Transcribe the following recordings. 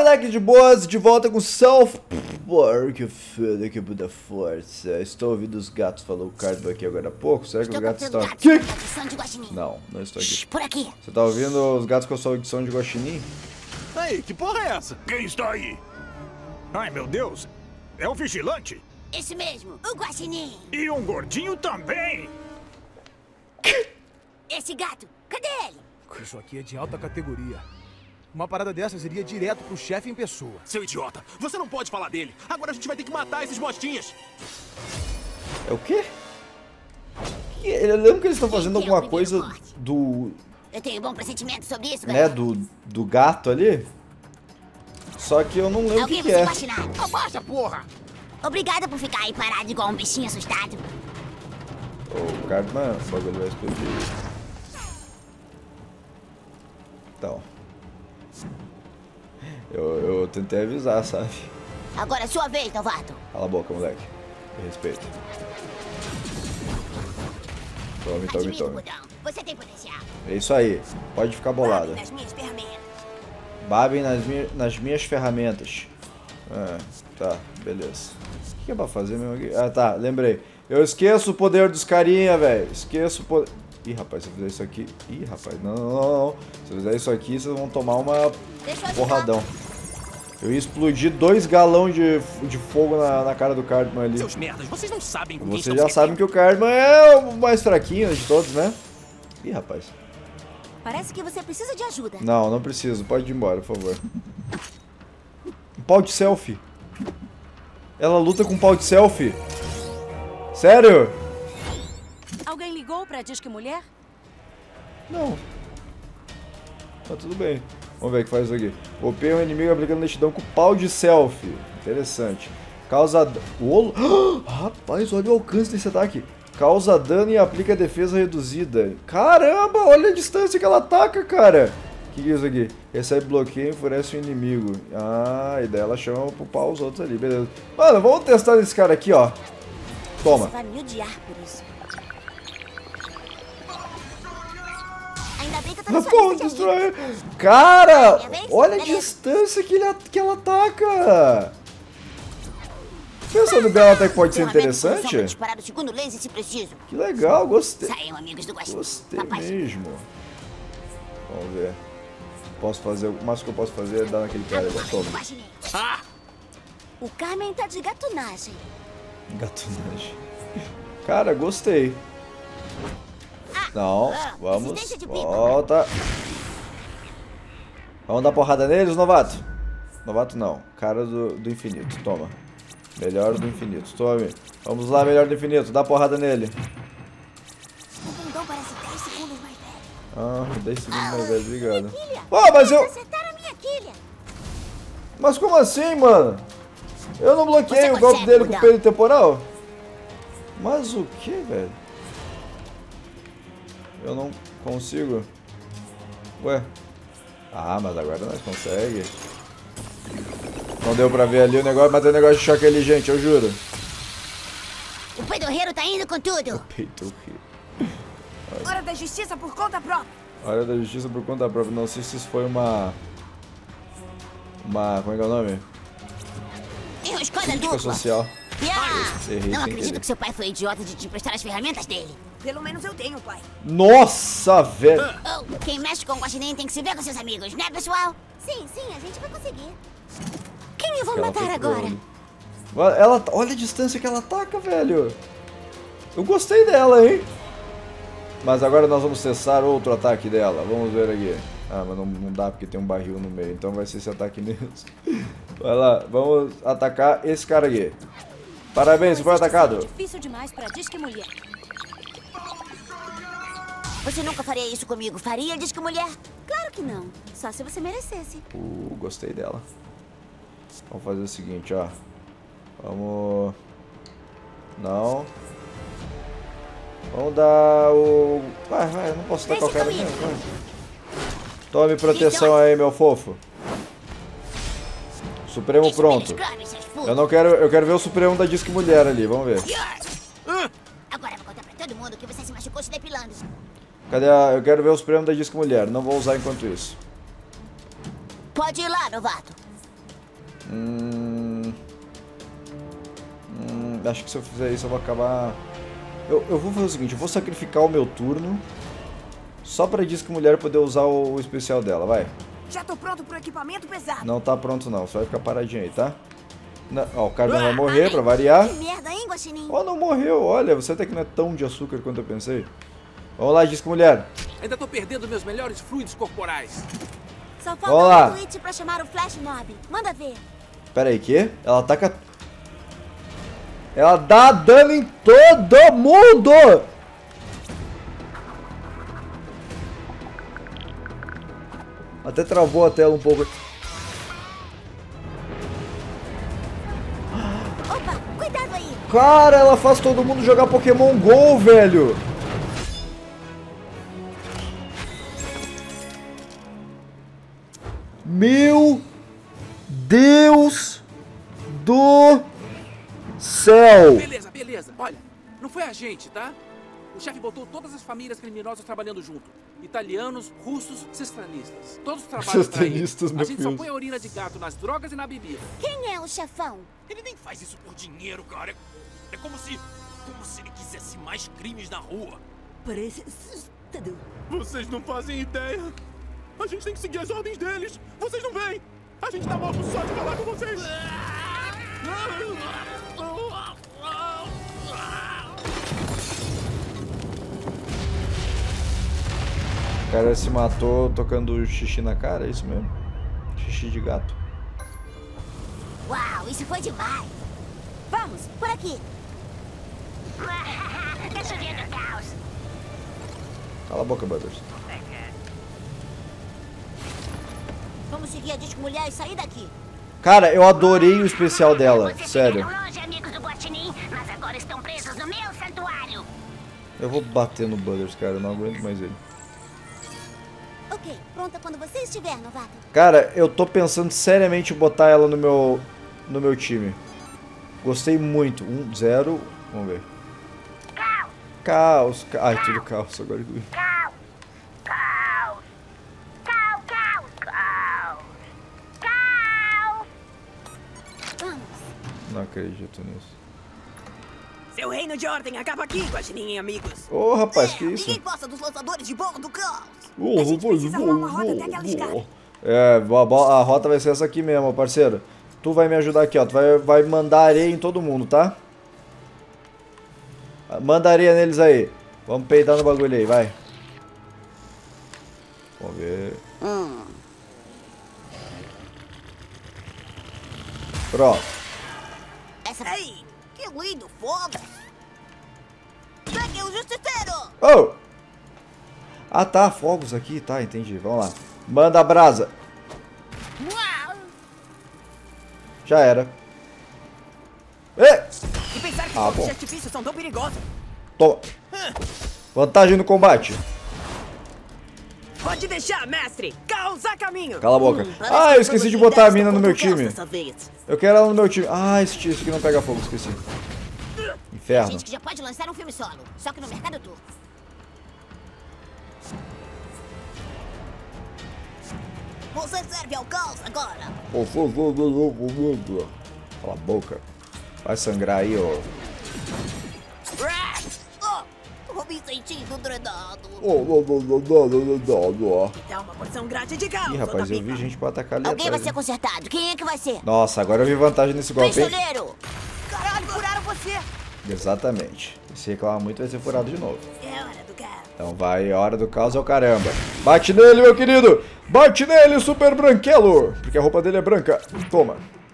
moleque, de boas, de volta com South Park, filho, equipe da força. Estou ouvindo os gatos, falou o Cartman aqui agora há pouco. Será que os gatos estão aqui? Não, não estou aqui. Por aqui. Você tá ouvindo os gatos com a sua audição de guaxinim? Ei, que porra é essa? Quem está aí? Ai, meu Deus. É o vigilante? Esse mesmo, o Guaxinim. E um gordinho também? Esse gato, cadê ele? Isso aqui é de alta categoria. Uma parada dessas iria direto pro chefe em pessoa. Seu idiota, você não pode falar dele. Agora a gente vai ter que matar esses bostinhas. É o quê? Eu lembro que eles estão fazendo alguma coisa do... Eu tenho um bom pressentimento sobre isso, né, galera. do gato ali. Só que eu não lembro o que é. Abaixa, porra! Obrigada por ficar aí parado igual um bichinho assustado. O Cartman, o bagulho vai explodir. Então. Eu tentei avisar, sabe? Agora é sua vez, novato. Cala a boca, moleque. Me respeita. Tome. Você tem potencial. É isso aí. Pode ficar bolada. Nas minhas ferramentas. Babem nas minhas ferramentas. Ah, tá, beleza. O que é pra fazer mesmo aqui? Ah, tá, lembrei. Eu esqueço o poder dos carinha, velho. Esqueço o poder... Ih, rapaz, se eu fizer isso aqui... Ih, rapaz, não. Se eu fizer isso aqui, vocês vão tomar uma porradão. Eu ia explodir 2 galões de fogo na cara do Cartman ali. Seus merdas, vocês não sabem com quem Vocês já sabem que o Cartman é o mais fraquinho de todos, né? Ih, rapaz. Parece que você precisa de ajuda. Não preciso. Pode ir embora, por favor. Um pau de selfie. Ela luta com um pau de selfie. Sério? Alguém ligou pra Disque Mulher? Não. Tá tudo bem. Vamos ver o que faz isso aqui. Golpeia um inimigo aplicando lentidão com pau de selfie. Interessante. Causa... Rapaz, olha o alcance desse ataque. Causa dano e aplica defesa reduzida. Caramba, olha a distância que ela ataca, cara. O que é isso aqui? Recebe bloqueio e enfurece o inimigo. Ah, e daí ela chama pro pau os outros ali, beleza. Mano, vamos testar esse cara aqui, ó. Toma. Você vai me odiar por isso. Ainda bem que eu tô na sua lista de amigos. Cara, olha a distância que ela ataca. Pensando bem, ela até que pode ser interessante. Disparar o segundo laser se preciso. Que legal, gostei. Saiam, amigos do Guaxinim. Gostei mesmo. Vamos ver. Posso fazer, o máximo que eu posso fazer é dar naquele cara. Toma. Ah! O Carmen tá de gatunagem. Gatunagem. Cara, gostei. Não, vamos. Volta. Vamos dar porrada neles, novato? Novato não. Cara do infinito. Toma. Melhor do infinito. Tome. Vamos lá, melhor do infinito. Dá porrada nele. O bundão parece 10 segundos mais velho. Ah, 10 segundos mais velho. Obrigado. Oh, mas eu... Acertaram a minha quilha. Mas como assim, mano? Eu não bloqueei o golpe dele com o peido temporal? Mas o que, velho? Eu não consigo. Ué. Ah, mas agora nós conseguimos. Não deu pra ver ali o negócio, mas tem um negócio de choque ali, gente, eu juro. O peidorreiro tá indo com tudo. Peidorreiro. Hora da justiça por conta própria. Hora da justiça por conta própria. Não sei se isso foi uma... Como é que é o nome? Enroscada Crítica dupla. social. Errei, não acredito que seu pai foi idiota de te emprestar as ferramentas dele. Pelo menos eu tenho, pai. Nossa, velho. Oh, quem mexe com o Guaxinim tem que se ver com seus amigos, né, pessoal? Sim, a gente vai conseguir. Quem eu vou matar agora? Ela, olha a distância que ela ataca, velho. Eu gostei dela, hein? Mas agora nós vamos cessar outro ataque dela. Vamos ver aqui. Ah, mas não dá porque tem um barril no meio. Então vai ser esse ataque mesmo. Vai lá, vamos atacar esse cara aqui. Parabéns, você foi atacado. Difícil demais pra Disque Mulher. Você nunca faria isso comigo, faria, Disque Mulher? Claro que não. Só se você merecesse. Gostei dela. Vamos fazer o seguinte, ó. Vamos... Não. Vamos dar o... Vai, eu não posso dar qualquer um mesmo. Vai. Tome proteção aí, meu fofo. Supremo pronto. Eu quero ver o Supremo da Disque Mulher ali, vamos ver. Agora eu vou contar pra todo mundo que você se machucou se depilando. Cadê a... Eu quero ver o Supremo da Disque Mulher, não vou usar enquanto isso. Pode ir lá, novato. Acho que se eu fizer isso eu vou acabar... Eu vou fazer o seguinte, eu vou sacrificar o meu turno só pra Disque Mulher poder usar o especial dela, vai. Já tô pronto pro equipamento pesado. Não tá pronto não, só vai ficar paradinho aí, tá? Não, ó, o cara já vai morrer pra variar. Que merda, hein, Guaxinim? Ó, não morreu, olha, você até que não é tão de açúcar quanto eu pensei. Vamos lá, Disque Mulher. Ainda tô perdendo meus melhores fluidos corporais. Só Vamos lá. falta um tweet pra chamar o Flash Mob. Manda ver. Pera aí, que? Ela ataca... Ela dá dano em todo mundo! Até travou a tela um pouco. Opa, cuidado aí. Cara, ela faz todo mundo jogar Pokémon GO, velho! Meu Deus do céu! Beleza, beleza. Olha, não foi a gente, tá? O chefe botou todas as famílias criminosas trabalhando junto. Italianos, russos, cestranistas. Todos trabalham pra ele. Cestranistas, A meu gente só Deus. põe a urina de gato nas drogas e na bebida. Quem é o chefão? Ele nem faz isso por dinheiro, cara. É como se ele quisesse mais crimes na rua. Parece assustador. Vocês não fazem ideia. A gente tem que seguir as ordens deles. Vocês não veem. A gente tá morto só de falar com vocês. O cara se matou tocando xixi na cara, é isso mesmo? Xixi de gato. Uau, isso foi demais. Vamos, por aqui. Deixa eu ver do caos. Cala a boca, Butters. Vamos seguir a Disque Mulher e sair daqui. Cara, eu adorei o especial dela, sério. Longe, amigos do Guaxinim, mas agora estão presos no meu santuário. Eu vou bater no Butters, cara, eu não aguento mais ele. Ok, pronta quando você estiver, novato. Cara, eu tô pensando seriamente em botar ela no meu time. Gostei muito. 1-0, vamos ver. Caos. Ai, tudo caos agora. Vamos. Não acredito nisso. Seu reino de ordem acaba aqui, Guaxinim e amigos. Ô, rapaz, que isso? Ninguém gosta dos lançadores de bola do caos. A gente precisa arrumar uma rota até aquela escada. É, a rota vai ser essa aqui mesmo, parceiro. Tu vai me ajudar aqui, ó. Tu vai mandar areia em todo mundo, tá? Manda areia neles aí. Vamos peidar no bagulho aí, vai. Vamos ver. Pronto. Ei, que lindo fogo. Pegue o justiceiro. Oh! Ah, tá. Fogos aqui. Tá, entendi. Vamos lá. Manda a brasa. Já era. Ei! E pensar que Ah, fogos bom. de artifício são tão perigosos. Toma. Vantagem no combate. Pode deixar, mestre. Caos a caminho. Cala a boca. Ah, eu esqueci de botar a mina no meu time. Eu quero ela no meu time. Ah, esse aqui não pega fogo, esqueci. Inferno. Gente que já pode lançar um filme solo, só que no mercado turco. Você serve ao caos agora. Cala a boca. Vai sangrar aí, ó. Oh, me sentindo drenado. Dá uma porção grátis de caos. Ih, rapaz, eu vi gente pra atacar ali Alguém vai atrás. ser hein? consertado. Quem é que vai ser? Nossa, agora eu vi vantagem nesse golpe, hein? Pistoleiro. Caralho, furaram você. Exatamente. Se reclamar muito, vai ser furado de novo. É hora do caos. Então vai, hora do caos é o caramba. Bate nele, meu querido! Bate nele, super branquelo! Porque a roupa dele é branca. Toma.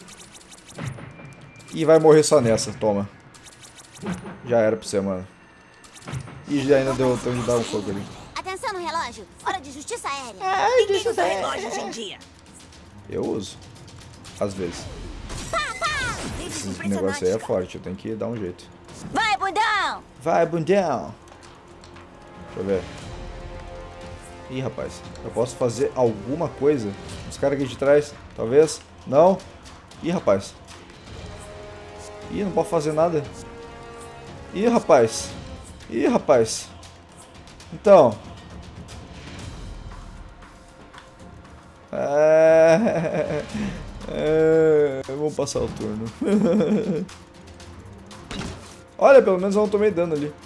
E vai morrer só nessa, toma. Já era pra você, mano. E já ainda deu tempo de dar um fogo ali. Atenção no relógio. Hora de justiça aérea. Ninguém usa relógio hoje em dia. Eu uso. Às vezes. Isso Esse negócio aí é forte, eu tenho que dar um jeito. Vai, bundão. Vai, bundão! Deixa eu ver. Ih, rapaz. Eu posso fazer alguma coisa? Os caras aqui de trás, talvez? Não? Ih, rapaz. Ih, não posso fazer nada. Ih, rapaz. Ih, rapaz. Então. Vamos passar o turno. Olha, pelo menos eu não tomei dano ali.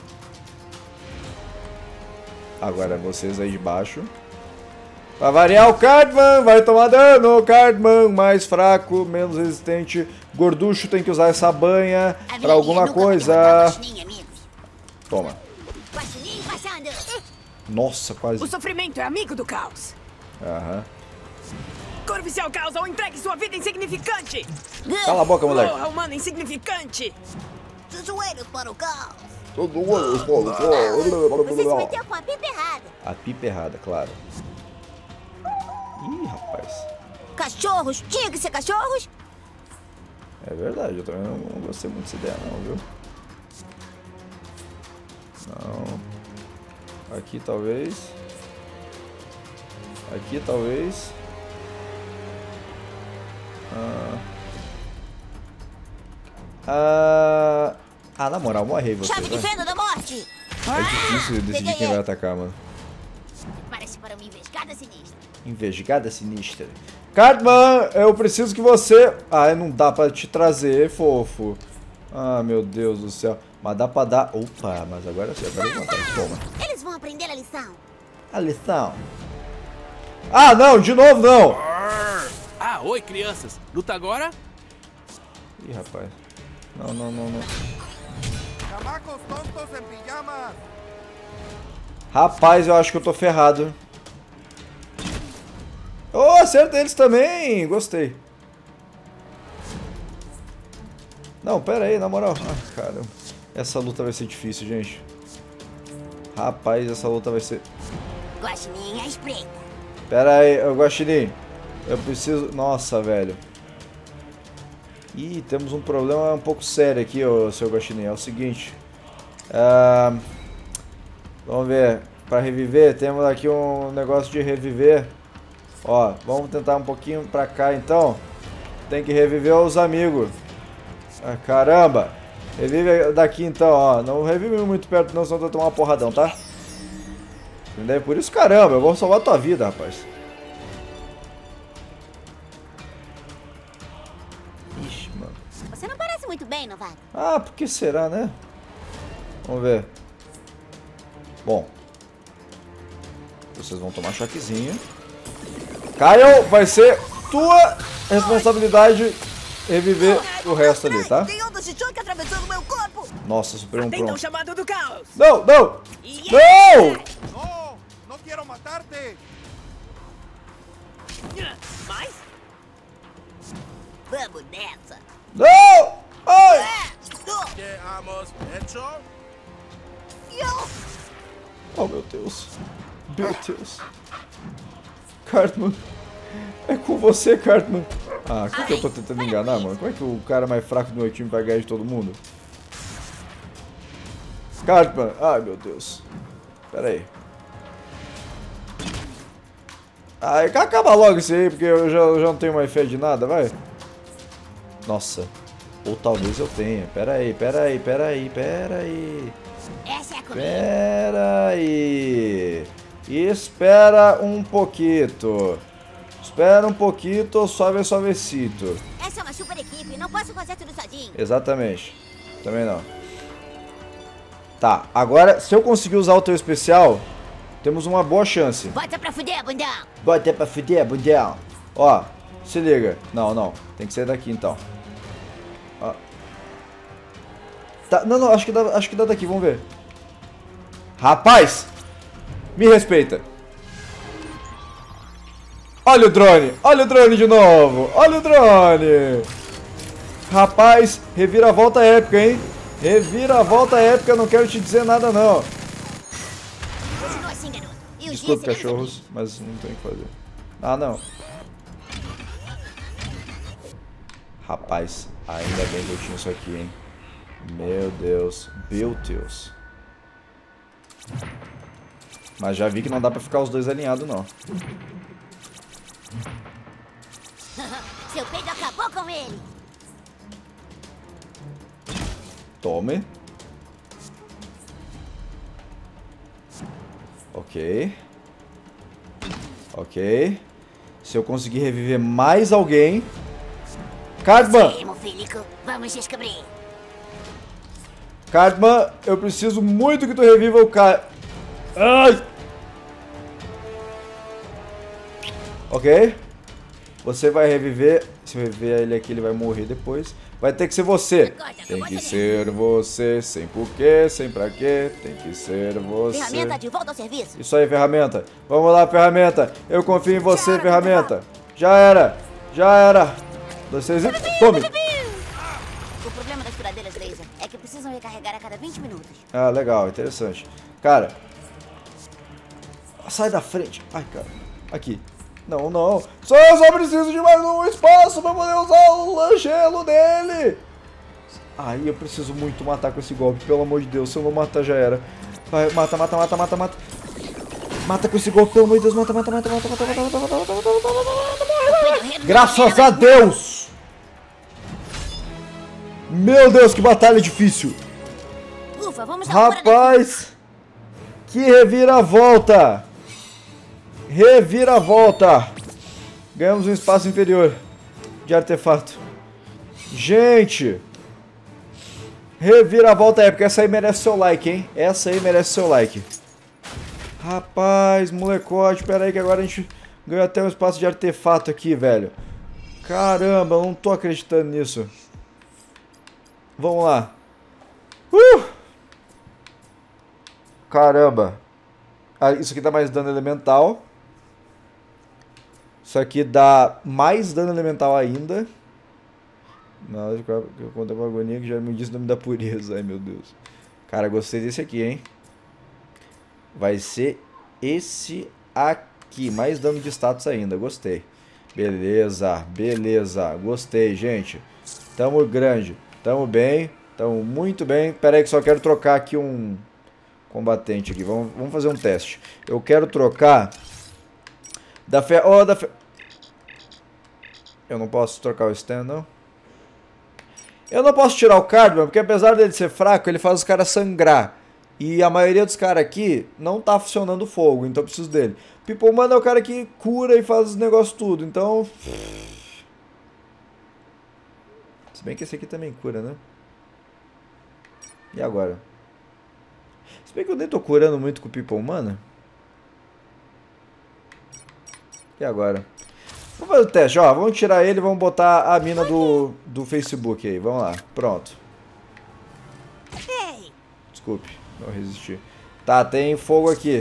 Agora vocês aí de baixo. Pra variar, o Cartman vai tomar dano. Cartman, mais fraco, menos resistente. Gorducho tem que usar essa banha pra alguma coisa. Toma. Nossa, quase. O sofrimento é amigo do caos. Aham. Corvicial Caos, ou entregue sua vida insignificante. Cala a boca, moleque. Porra, humano insignificante. Dos joelhos para o caos. Você Você se meteu com a pipa errada. A pipa errada, claro. Ih, rapaz. Cachorros, tinha que ser cachorros? É verdade, eu também não gostei muito dessa ideia não, viu? Não. Aqui talvez. Aqui talvez. Na moral, morre aí você. Chave de fenda da morte. É difícil decidir quem vai atacar, mano. Parece para uma investigada sinistra. Investigada sinistra. Cartman, eu preciso que você... não dá pra te trazer, fofo. Meu Deus do céu. Mas dá pra dar... Opa, mas agora sim, agora eu vou matar. Toma. Eles vão aprender a lição. A lição. Não, de novo não. Oi, crianças. Luta agora? Ih, rapaz. Não. Chamacos tontos em pijamas. Rapaz, eu acho que eu tô ferrado. Acerta eles também. Gostei. Não, pera aí, na moral. Caramba. Essa luta vai ser difícil, gente. Rapaz, essa luta vai ser... Guaxinim, a espreita. Pera aí, Guaxinim. Eu preciso... Nossa, velho. Ih, temos um problema um pouco sério aqui, seu Guaxinim. É o seguinte. Vamos ver. Para reviver, temos aqui um negócio de reviver. Vamos tentar um pouquinho pra cá, então. Tem que reviver os amigos. Caramba. Revive daqui, então, Não revive muito perto, não, senão tu vai tomar uma porradão, tá? Entendeu? Por isso, caramba, eu vou salvar a tua vida, rapaz. Ixi, mano. Você não parece muito bem, novato. Por que será, né? Vamos ver. Bom. Vocês vão tomar choquezinho. Kyle, vai ser tua responsabilidade reviver o resto ali, tá? Tem onda de choque atravessando meu corpo. Nossa, superou um Atenda o pronto. chamado do caos. Não! Não! No quiero matarte. Mais? Vamos nessa. Não! Ai! Quedamos hecho. Oh, meu Deus. Meu Deus. Cartman. É com você, Cartman. Como que eu tô tentando enganar, mano? Como é que o cara mais fraco do meu time vai ganhar de todo mundo? Cartman. Ai, meu Deus. Pera aí. Acaba logo isso aí, porque eu já não tenho mais fé de nada, vai. Nossa. Ou talvez eu tenha. Pera aí. Essa é a comida. Pera aí. Espera um pouquinho. Espera um pouquinho, suavecito. Essa é uma super equipe, não posso fazer tudo sozinho. Exatamente. Também não. Tá, agora, se eu conseguir usar o teu especial, temos uma boa chance. Bota pra fuder, bundão. Bota pra fuder, bundão. Ó, se liga. Não. Tem que sair daqui, então. Ó. Tá, não, acho que dá daqui, vamos ver. Rapaz! Me respeita. Olha o drone de novo. Olha o drone. Rapaz, reviravolta épica, hein? Reviravolta épica, não quero te dizer nada, não. Continua assim, garoto. E os Desculpe, dias serão cachorros, mas não tem o que fazer. Não. Rapaz, ainda bem que eu tinha isso aqui, hein? Meu Deus. Mas já vi que não dá pra ficar os dois alinhados, não. Seu peito acabou com ele. Tome. Ok. Se eu conseguir reviver mais alguém, Cartman! Hemofílico, vamos descobrir. Cartman, eu preciso muito que tu reviva o cara. Ai! Ok. Você vai reviver. Se eu reviver ele aqui, ele vai morrer depois. Vai ter que ser você. Tem que ser você, sem porquê, sem pra quê. Tem que ser você. Ferramenta de volta ao serviço. Isso aí, ferramenta. Vamos lá, ferramenta. Eu confio em você, ferramenta. Já era. Já era. 2, 3 e... Tome. O problema das furadeiras laser é que precisam recarregar a cada 20 minutos. Ah, legal. Interessante. Cara. Sai da frente. Ai, cara. Aqui. Não, não. Eu só preciso de mais um espaço pra poder usar o langelo dele. Ai, eu preciso muito matar com esse golpe, pelo amor de Deus. Se eu não matar, já era. Vai, mata, mata, mata, mata, mata. Mata com esse golpe, pelo amor de Deus. Mata, mata, mata, mata, mata, mata, mata, mata, mata, mata, mata. Graças a Deus! Meu Deus, que batalha difícil. Ufa, vamos Rapaz, que reviravolta. Reviravolta. Ganhamos um espaço inferior de artefato. Gente, reviravolta épica. Essa aí merece seu like, hein? Essa aí merece seu like. Rapaz, molecote, pera aí que agora a gente ganhou até um espaço de artefato aqui, velho. Caramba, eu não tô acreditando nisso. Vamos lá. Caramba. Ah, isso aqui dá mais dano elemental. Isso aqui dá mais dano elemental ainda. Não, eu contei uma agonia que já me disse o nome da pureza. Ai, meu Deus. Cara, gostei desse aqui, hein? Vai ser esse aqui. Mais dano de status ainda. Gostei. Beleza, beleza. Gostei, gente. Tamo grande. Tamo bem. Tamo muito bem. Pera aí que só quero trocar aqui um combatente aqui. Vamos fazer um teste. Eu quero trocar da fé. Oh, da fé. Eu não posso trocar o stand, não? Eu não posso tirar o Cartman, porque apesar dele ser fraco, ele faz os caras sangrar. E a maioria dos caras aqui não tá funcionando o fogo, então eu preciso dele. People Man é o cara que cura e faz os negócios tudo, então... Se bem que esse aqui também cura, né? E agora? Se bem que eu nem tô curando muito com o People Man. E agora? Vamos fazer o teste, ó. Vamos tirar ele e vamos botar a mina do Facebook aí. Vamos lá. Pronto. Desculpe, não resisti. Tá, tem fogo aqui.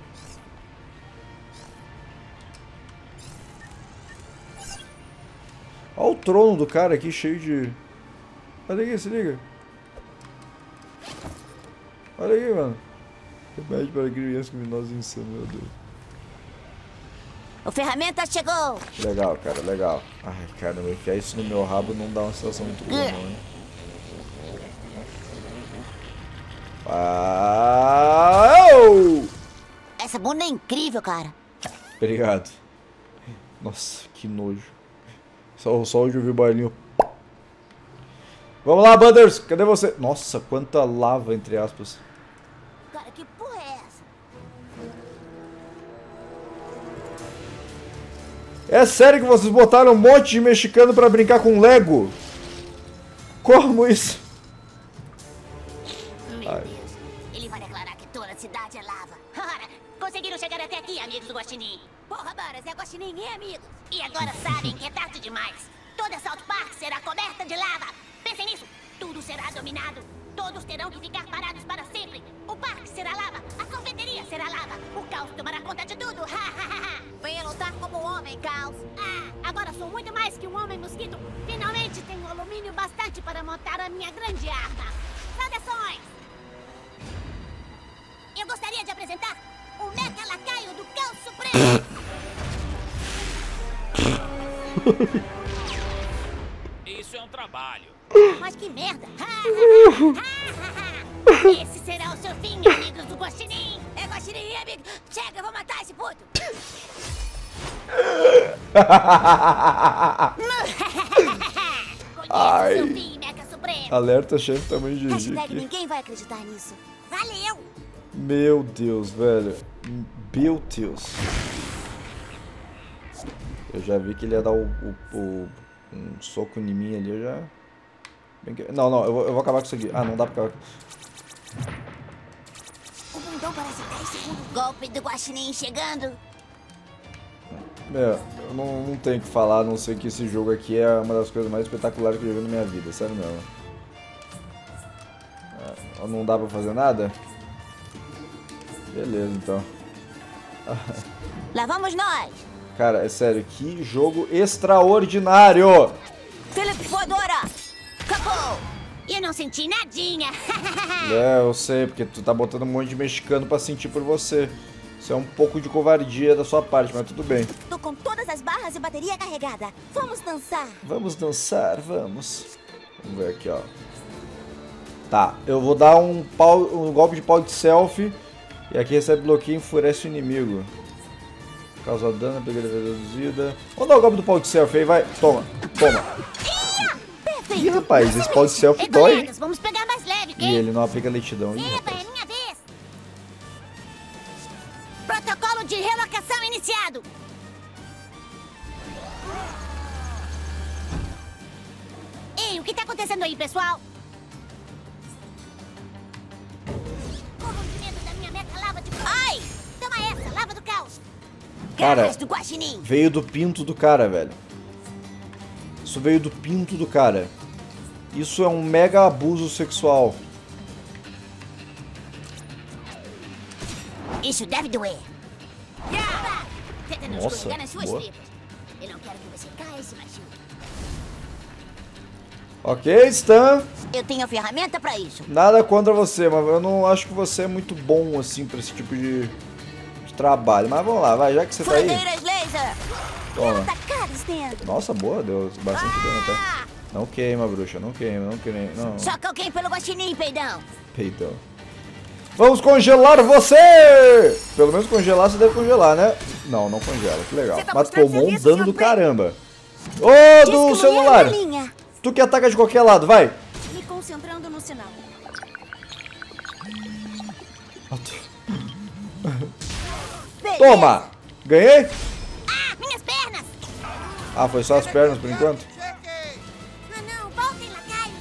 Olha o trono do cara aqui cheio de... Olha aqui, se liga. Olha aqui, mano. Remédio para crianças criminosas insanas, meu Deus. O ferramenta chegou. Legal, cara, legal. Ai, caramba, enfiar isso no meu rabo não dá uma sensação muito boa, não, hein? Essa bunda é incrível, cara. Obrigado. Nossa, que nojo. Só hoje eu vi o barulhinho. Vamos lá, Butters. Cadê você? Nossa, quanta lava, entre aspas. Cara, que porra é essa? É sério que vocês botaram um monte de mexicano pra brincar com Lego? Como isso? Meu Deus. Ele vai declarar que toda a cidade é lava. Ora, conseguiram chegar até aqui, amigos do Guaxinim. Porra, Butters, é Guaxinim e amigos. E agora sabem que é tarde demais. Toda South Park será coberta de lava. Pensem nisso. Tudo será dominado. Todos terão que ficar parados para sempre. O parque será lava. A sorveteria será lava. O caos tomará conta de tudo. Venha lutar como um homem, Caos. Agora sou muito mais que um homem mosquito. Finalmente tenho alumínio bastante para montar a minha grande arma. Saudações! Eu gostaria de apresentar o Mecha Lacaio do Caos Supremo. Isso é um trabalho. Mas que merda! Esse será o seu fim, amigos do Guaxinim! É Guaxinim, amigo! Chega, eu vou matar esse puto! Conheça o seu fim, Mecha Supremo! Alerta, chefe, tamanho de GG Hashtag aqui. ninguém vai acreditar nisso. Valeu! Meu Deus, velho. Meu Deus. Eu já vi que ele ia dar o Um soco em mim ali eu já... Não, não, eu vou acabar com isso aqui. Ah, não dá pra acabar. O bundão parece 10 segundos. Golpe do Guaxinim chegando. Eu não tenho o que falar, a não ser que esse jogo aqui é uma das coisas mais espetaculares que eu já vi na minha vida, sério mesmo. Não dá pra fazer nada? Beleza, então. Lá vamos nós. Cara, é sério, que jogo extraordinário! Felipe Voadora. Acabou. Eu não senti nadinha. É, eu sei, porque tu tá botando um monte de mexicano pra sentir por você. Isso é um pouco de covardia da sua parte, mas tudo bem. Tô com todas as barras e bateria carregada. Vamos dançar. Vamos dançar, vamos. Vamos ver aqui, ó. Tá, eu vou dar um golpe de pau de selfie. E aqui recebe bloqueio e enfurece o inimigo. Causa dano, pegada reduzida. Vamos dar o golpe do pau de selfie aí, vai. Toma, toma. Perfeito. Ih, rapaz, esse pau de selfie Ei, dói. colegas, vamos pegar mais leve, E ok? ele não aplica lentidão. Ih, Eba, rapaz. é minha vez. Protocolo de relocação iniciado. Ei, o que tá acontecendo aí, pessoal? O rompimento da minha meta lava de... Ai! Toma essa, lava do caos. Cara, Garras do Guaxinim. veio do pinto do cara, velho. Isso veio do pinto do cara. Isso é um mega abuso sexual. Isso deve doer. Tenta não Nossa, escorregar nas suas boa. tripas. Eu não quero que você caia e se machuque. Ok, Stan. Eu tenho a ferramenta pra isso. Nada contra você, mas eu não acho que você é muito bom, assim, pra esse tipo de trabalho. Mas vamos lá, vai, já que você tá aí. Fronteiras laser. Toma. Atacada, Stan. Nossa, boa, deu bastante dano até. Não queima, bruxa, não queima, não queima, não. Soca alguém pelo Guaxinim, peidão. Peitão. Vamos congelar você! Pelo menos congelar você deve congelar, né? Não, não congela, que legal. Você tá Mas mostrando tomou um serviço, dano senhor do Drake? caramba. Ô, do Descolorir celular! na linha. Tu que ataca de qualquer lado, vai! Me concentrando no sinal. Toma! Ganhei? Ah, minhas pernas. Ah, foi só as pernas por enquanto? Ah, não, voltem, lacaio.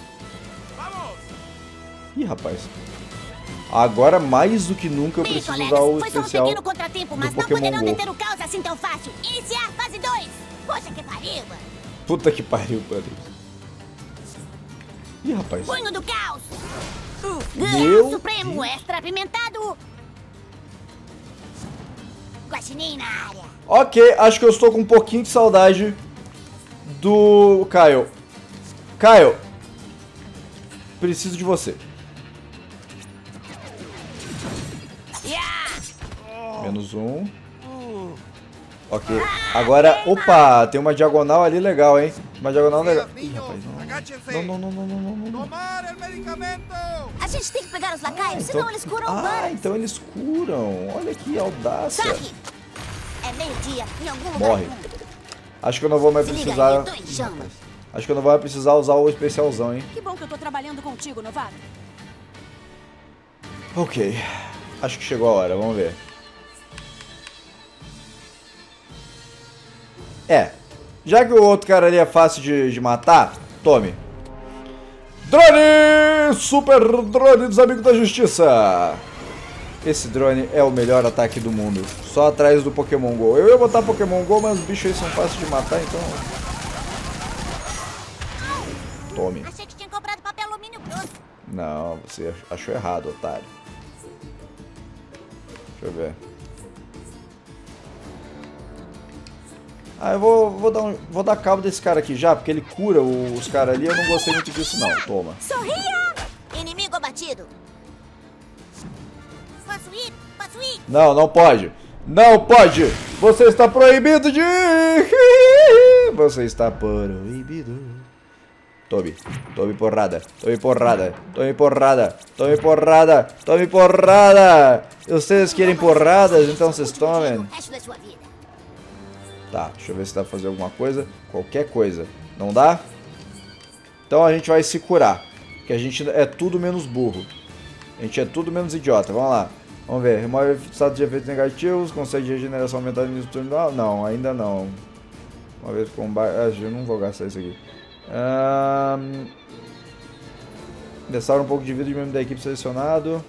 Ih, rapaz. Agora, mais do que nunca, eu Bem, preciso colegas, usar o foi só um especial pequeno contratempo, mas do não Pokémon poderão GO. deter o caos assim tão fácil. Iniciar fase 2. Poxa, que pariu. Puta que pariu, mano. Ih, rapaz. Punho do caos. Meu Guerra Supremo, Deus. extra apimentado. Guaxinim na área. Ok, acho que eu estou com um pouquinho de saudade do Kyle. Kyle, preciso de você. Menos um. Ok, agora, opa, tem uma diagonal ali legal, hein? Uma diagonal legal. Ih, rapaz, não. Não. A gente tem que pegar os lacaios, Então- senão eles curam Ah, humanos. então eles curam. Olha que audácia. Saque! É meio-dia, em algum lugar Morre. do mundo. Acho que eu não vou mais Se liga precisar. aí, eu tô em chamas. Acho que eu não vou mais precisar usar o especialzão, hein? Que bom que eu tô trabalhando contigo, novato. Ok. Acho que chegou a hora, vamos ver. É. Já que o outro cara ali é fácil de matar, tome. Drone! Super drone dos amigos da justiça! Esse drone é o melhor ataque do mundo. Só atrás do Pokémon GO. Eu ia botar Pokémon GO, mas os bichos aí são fáceis de matar, então... Tome. Achei que tinha comprado papel alumínio grosso. Não, você achou errado, otário. Deixa eu ver. Ah, eu vou dar cabo desse cara aqui já, porque ele cura os caras ali. Eu não gostei muito disso, não. Toma. Sorria! Inimigo abatido. Posso ir? Posso ir? Não, não pode. Não pode. Você está proibido de ir. Você está proibido. Tome. Tome porrada. Tome porrada. Tome porrada. Tome porrada. Tome porrada. Vocês querem porradas? Então vocês tomem. O resto da sua vida. Tá, deixa eu ver se dá pra fazer alguma coisa. Qualquer coisa. Não dá? Então a gente vai se curar. Que a gente é tudo menos burro. A gente é tudo menos idiota. Vamos lá. Vamos ver. Remove estado de efeitos negativos. Consegue regeneração aumentada no turno. Não, ainda não. Uma vez com combate. Eu não vou gastar isso aqui. Restaura um pouco de vida de membro da equipe selecionado.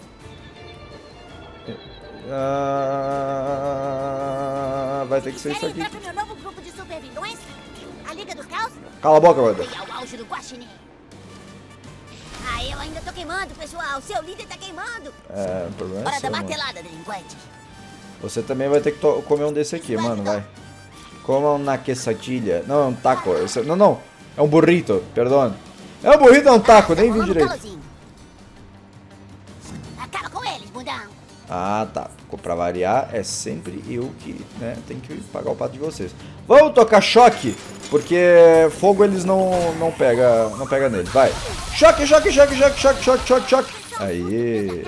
Vai ter que ser isso aqui. Querem entrar pro meu novo grupo de supervilões? A Liga do Caos? Cala a boca, mano. Foi ao auge do Guaxinim. Ah, eu ainda tô queimando, pessoal. Seu líder tá queimando. O problema é Hora seu, da mano. martelada, delinquente. Você também vai ter que comer um desse aqui, mano, vai. Coma uma quesadilha. Não, é um taco. Não. É um burrito, perdão. É um burrito, é um taco, nem vi direito. Acaba com eles, bundão. Ah, tá. Pra variar, é sempre eu que, né, tem que pagar o pato de vocês. Vamos tocar choque, porque fogo eles não pega neles. Vai. Choque. Aí.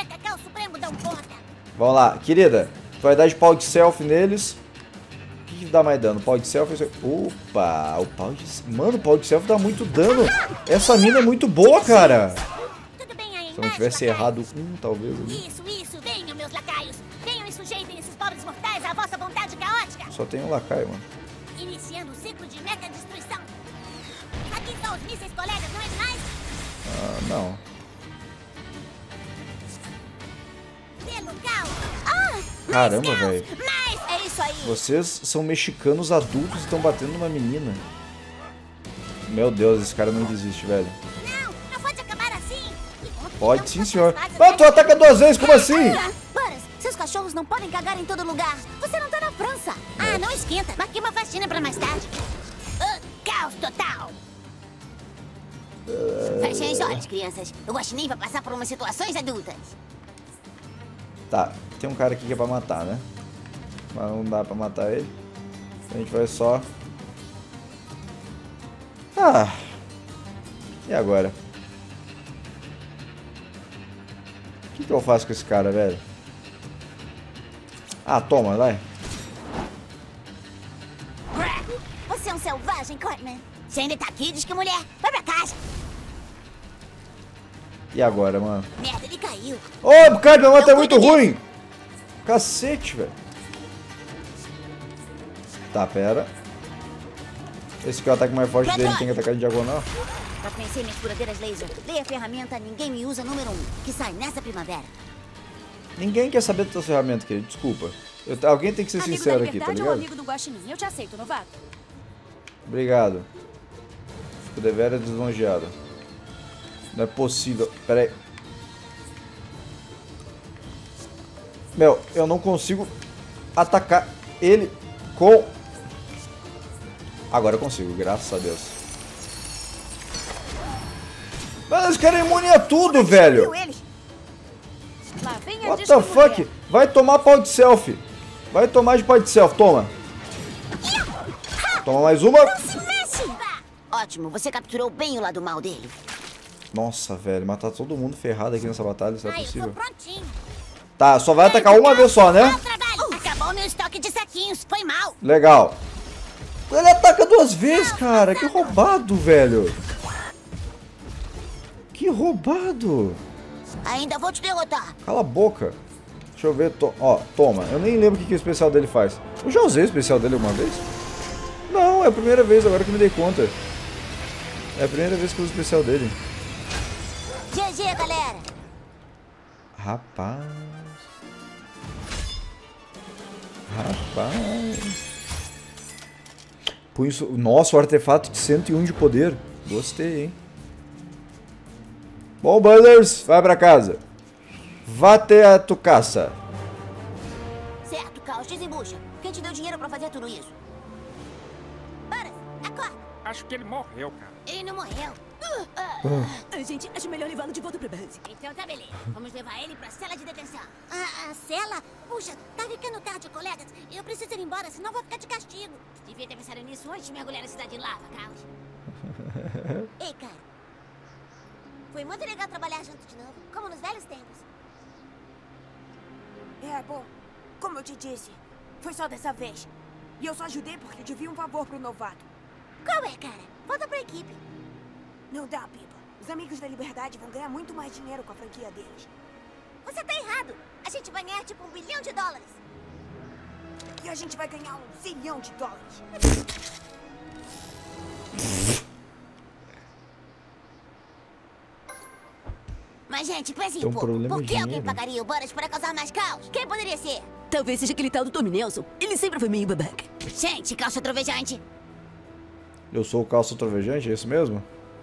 Vamos lá, querida. Tu vai dar de pau de selfie neles. O que dá mais dano? Pau de selfie? Opa, o pau de... Mano, o pau de selfie dá muito dano. Essa mina é muito boa, cara. Se eu não tivesse errado talvez. Isso. Venham, meus lacaios. Venham e sujeitem esses pobres mortais à vossa vontade caótica. Só tem um lacaio, mano. Iniciando o ciclo de mega destruição. Aqui estão os mísseis colegas, não é demais? Não. Pelo caos. Caramba, velho. Mas é isso aí. Vocês são mexicanos adultos e estão batendo numa menina. Meu Deus, esse cara não desiste, velho. Não pode acabar assim. Pode sim, senhor. Tu ataca 2 vezes, como assim? Butters, seus cachorros não podem cagar em todo lugar. Você não tá na França. Não esquenta. Marquei uma faxina pra mais tarde. Caos total. Fechem os olhos, crianças. O Guaxinim vai passar por umas situações adultas. Tá, tem um cara aqui que é pra matar, né? Mas não dá pra matar ele. A gente vai só... E agora? O que eu faço com esse cara, velho? Toma, vai. Você é um selvagem, Cartman. Você ainda tá aqui, diz que mulher. Vai pra casa. E agora, mano? Merda, ele caiu. Ô, Cartman, mas tá muito ruim! Cacete, velho. Tá, pera. Esse aqui é o ataque mais forte dele, tem que atacar de diagonal. Pra conhecer minhas furadeiras laser, leia a ferramenta Ninguém Me Usa número 1, que sai nessa primavera. Ninguém quer saber da tua ferramenta, querido. Desculpa. Alguém tem que ser sincero aqui, tá ligado? Amigo do Guaxinim. Eu te aceito, novato. Obrigado. O dever é deslongeado. Não é possível. Pera aí. Meu, eu não consigo atacar ele com... Agora eu consigo, graças a Deus. Mas esse cara é imune a tudo, velho. What the fuck? Vai tomar pau de selfie. Vai tomar de pau de selfie, toma. Toma mais uma. Ótimo, você capturou bem o lado mal dele. Nossa, velho, matar todo mundo ferrado aqui nessa batalha, isso é possível. Eu tô prontinho. Tá, só vai atacar uma vez só, né? Acabou meu estoque de saquinhos, foi mal. Legal. Ele ataca 2 vezes, cara. Que roubado, velho. Que roubado. Ainda vou te derrotar. Cala a boca. Deixa eu ver. Ó, toma. Eu nem lembro o que o especial dele faz. Eu já usei o especial dele uma vez? Não, é a primeira vez agora que me dei conta. É a primeira vez que eu uso o especial dele. GG, galera. Rapaz. Punho... Nossa, o artefato de 101 de poder. Gostei, hein? Bom, Butters, vai pra casa. Vá até a tua caça. Certo, Caos, desembucha. Quem te deu dinheiro pra fazer tudo isso? Butters, acorda. Acho que ele morreu, cara. Ele não morreu. Gente, acho melhor levá-lo de volta pra base. Então tá beleza. Vamos levar ele pra cela de detenção. A cela? Puxa, tá ficando tarde, colegas. Eu preciso ir embora, senão vou ficar de castigo. Devia ter pensado nisso antes de mergulhar na cidade de lava, Caos. Ei, cara. Foi muito legal trabalhar junto de novo, como nos velhos tempos. Bom, como eu te disse, foi só dessa vez. E eu só ajudei porque devia um favor pro novato. Qual é, cara? Volta pra equipe. Não dá, Pipa. Os Amigos da Liberdade vão ganhar muito mais dinheiro com a franquia deles. Você tá errado. A gente vai ganhar tipo $1 bilhão. E a gente vai ganhar $1 zilhão. Mas, gente, pense Tem um um pouco. problema Por de que alguém dinheiro. pagaria o Boras para causar mais caos? Quem poderia ser? Talvez seja aquele tal do Tommy Nelson. Ele sempre foi meio babaca. Gente, calça trovejante. Eu sou o calço trovejante, é isso mesmo?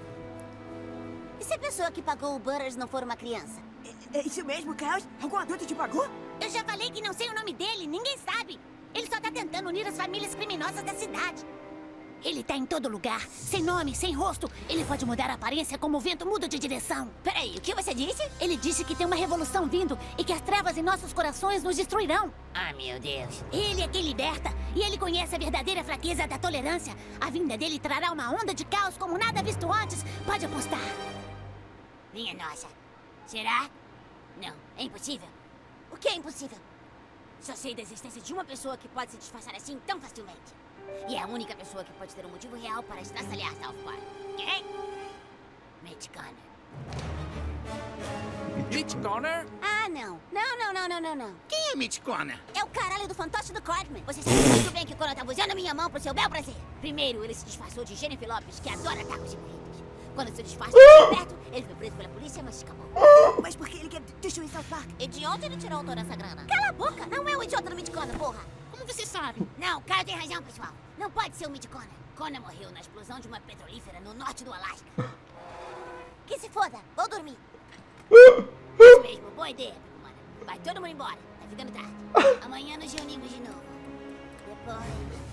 E se a pessoa que pagou o Butters não for uma criança? É isso mesmo, Klaus? Algum adulto te pagou? Eu já falei que não sei o nome dele, ninguém sabe. Ele só tá tentando unir as famílias criminosas da cidade. Ele tá em todo lugar, sem nome, sem rosto. Ele pode mudar a aparência como o vento muda de direção. Peraí, o que você disse? Ele disse que tem uma revolução vindo e que as trevas em nossos corações nos destruirão. Ah, meu Deus. Ele é quem liberta e ele conhece a verdadeira fraqueza da tolerância. A vinda dele trará uma onda de caos como nada visto antes. Pode apostar. Minha nossa. Será? Não, é impossível. O que é impossível? Só sei da existência de uma pessoa que pode se disfarçar assim tão facilmente. E é a única pessoa que pode ter um motivo real para estraçalhar South Park. Quem? Mitch Connor. Mitch Connor? Ah, não. Não. Quem é Mitch Connor? É o caralho do fantoche do Cartman. Você sabe muito bem que Connor tá usando minha mão pro seu bel prazer. Primeiro, ele se disfarçou de Jennifer Lopez, que adora tacos e burritos. Quando seu disfarce foi perto, ele foi preso pela polícia, mas escapou. Mas por que ele quer destruir South Park? E de onde ele tirou toda essa grana? Cala a boca! Não é o idiota do Mitch Connor, porra! Como você sabe? Não, o cara tem razão, pessoal. Não pode ser o Mitch Connor. Connor morreu na explosão de uma petrolífera no norte do Alasca. Que se foda, vou dormir. Isso mesmo, boa ideia, mano. Vai todo mundo embora, tá ficando tarde. Amanhã nos reunimos de novo. Depois...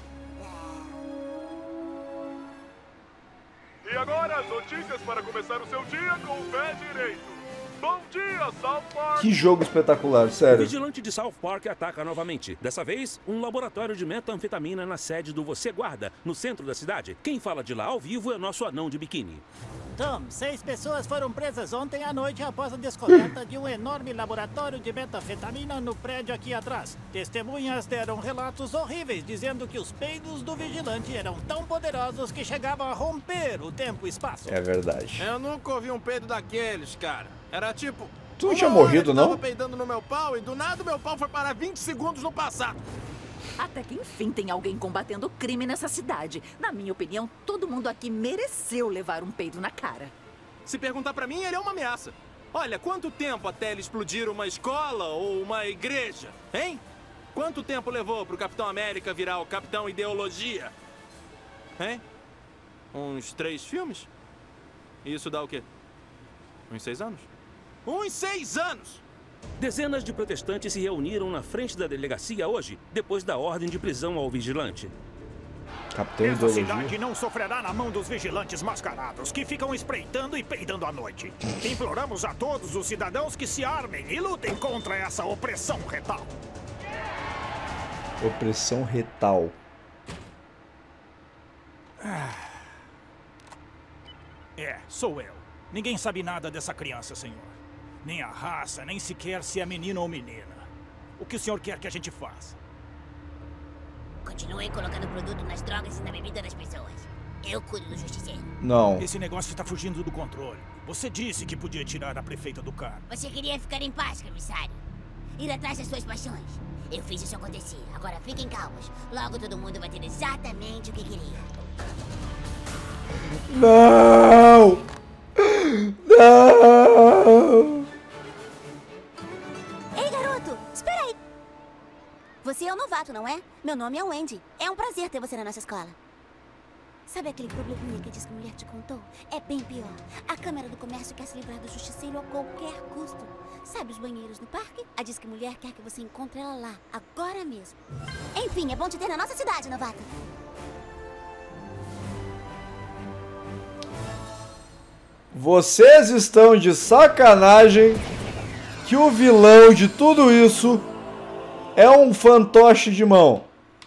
E agora as notícias para começar o seu dia com o pé direito. Bom dia, South Park! Que jogo espetacular, O sério. vigilante de South Park ataca novamente. Dessa vez, um laboratório de metanfetamina na sede do Você Guarda, no centro da cidade. Quem fala de lá ao vivo é nosso anão de biquíni. Tom, 6 pessoas foram presas ontem à noite após a descoberta de um enorme laboratório de metanfetamina no prédio aqui atrás. Testemunhas deram relatos horríveis dizendo que os peidos do vigilante eram tão poderosos que chegavam a romper o tempo e espaço. É verdade. Eu nunca ouvi um peido daqueles, cara. Era tipo... Tu não tinha morrido, não? Eu tava peidando no meu pau e do nada o meu pau foi parar 20 segundos no passado. Até que enfim tem alguém combatendo o crime nessa cidade. Na minha opinião, todo mundo aqui mereceu levar um peido na cara. Se perguntar pra mim, ele é uma ameaça. Olha, quanto tempo até ele explodir uma escola ou uma igreja, hein? Quanto tempo levou pro Capitão América virar o Capitão Ideologia? Hein? Uns 3 filmes? Isso dá o quê? Uns 6 anos? Uns 6 anos! Dezenas de protestantes se reuniram na frente da delegacia hoje, depois da ordem de prisão ao vigilante. Capitão Essa Ideologia. cidade não sofrerá na mão dos vigilantes mascarados que ficam espreitando e peidando à noite. Imploramos a todos os cidadãos que se armem e lutem contra essa opressão retal. Opressão retal. É, sou eu. Ninguém sabe nada dessa criança, senhor. Nem a raça, nem sequer se é menino ou menina. O que o senhor quer que a gente faça? Continue colocando produto nas drogas e na bebida das pessoas. Eu cuido do justiceiro. Não. Esse negócio está fugindo do controle. Você disse que podia tirar a prefeita do cargo. Você queria ficar em paz, comissário. Ir atrás das suas paixões. Eu fiz isso acontecer. Agora fiquem calmos. Logo todo mundo vai ter exatamente o que queria. Não! Não! Ei, garoto! Espera aí! Você é o novato, não é? Meu nome é Wendy. É um prazer ter você na nossa escola. Sabe aquele probleminha que diz que a mulher te contou? É bem pior. A Câmara do Comércio quer se livrar do justiceiro a qualquer custo. Sabe os banheiros no parque? A diz que mulher quer que você encontre ela lá, agora mesmo. Enfim, é bom te ter na nossa cidade, novato. Vocês estão de sacanagem que o vilão de tudo isso é um fantoche de mão.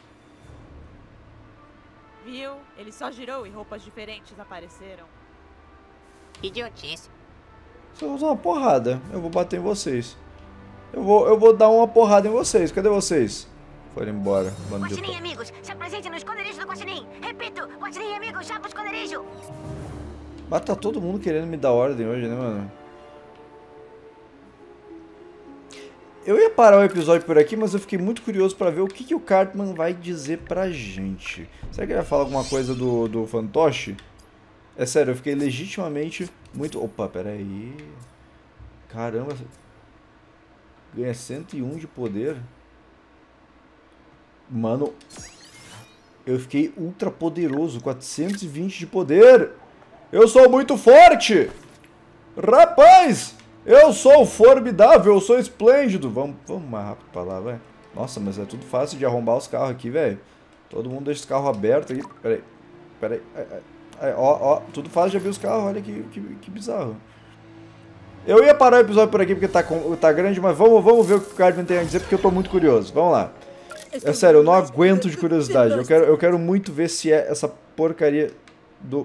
Viu? Ele só girou e roupas diferentes apareceram. Idiotice. Se eu usar uma porrada, eu vou bater em vocês. Eu vou dar uma porrada em vocês. Cadê vocês? Foram embora. Bando de Guaxinim, amigos, se apresente no esconderijo do Guaxinim. Repito, Guaxinim, amigos, já pro esconderijo. Mas tá todo mundo querendo me dar ordem hoje, né, mano? eu ia parar o episódio por aqui, mas eu fiquei muito curioso pra ver o que o Cartman vai dizer pra gente. Será que ele vai falar alguma coisa do fantoche? É sério, eu fiquei legitimamente muito... Opa, peraí. Caramba. Ganha 101 de poder. Mano, eu fiquei ultra poderoso. 420 de poder. Eu sou muito forte. Rapaz, eu sou formidável, eu sou esplêndido. Vamos mais rápido pra lá, velho. Nossa, mas é tudo fácil de arrombar os carros aqui, velho. Todo mundo deixa os carros abertos aqui. Peraí. Ó, tudo fácil de abrir os carros, olha que bizarro. Eu ia parar o episódio por aqui porque tá grande, mas vamos ver o que o Cartman tem a dizer, porque eu tô muito curioso. Vamos lá. É sério, eu não aguento de curiosidade. Eu quero muito ver se é essa porcaria do...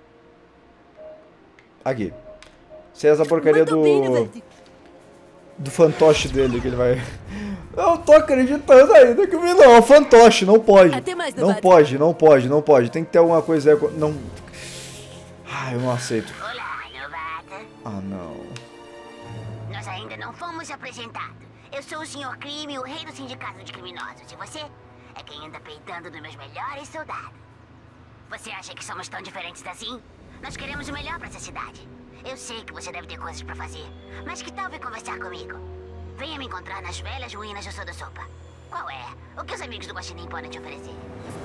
Aqui. Se é essa porcaria do fantoche dele que ele vai... Eu tô acreditando ainda que o vilão é o fantoche, não pode. Não pode. Tem que ter alguma coisa aí. Não... Ah, eu não aceito. Olá, novata. Ah, não. Nós ainda não fomos apresentados. Eu sou o Sr. Crime, o rei do sindicato de criminosos. E você é quem anda peitando dos meus melhores soldados. Você acha que somos tão diferentes assim? Nós queremos o melhor pra essa cidade. Eu sei que você deve ter coisas pra fazer, mas que tal vir conversar comigo? Venha me encontrar nas velhas ruínas do Soda Sopa. Qual é? O que os amigos do Guaxinim podem te oferecer?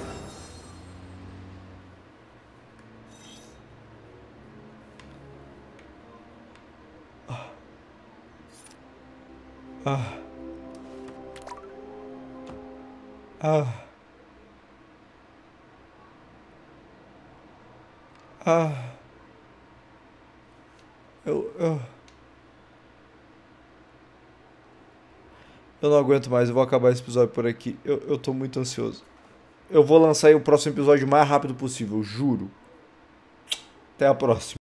Eu não aguento mais, eu vou acabar esse episódio por aqui. Eu tô muito ansioso. Eu vou lançar aí o próximo episódio o mais rápido possível, juro. Até a próxima.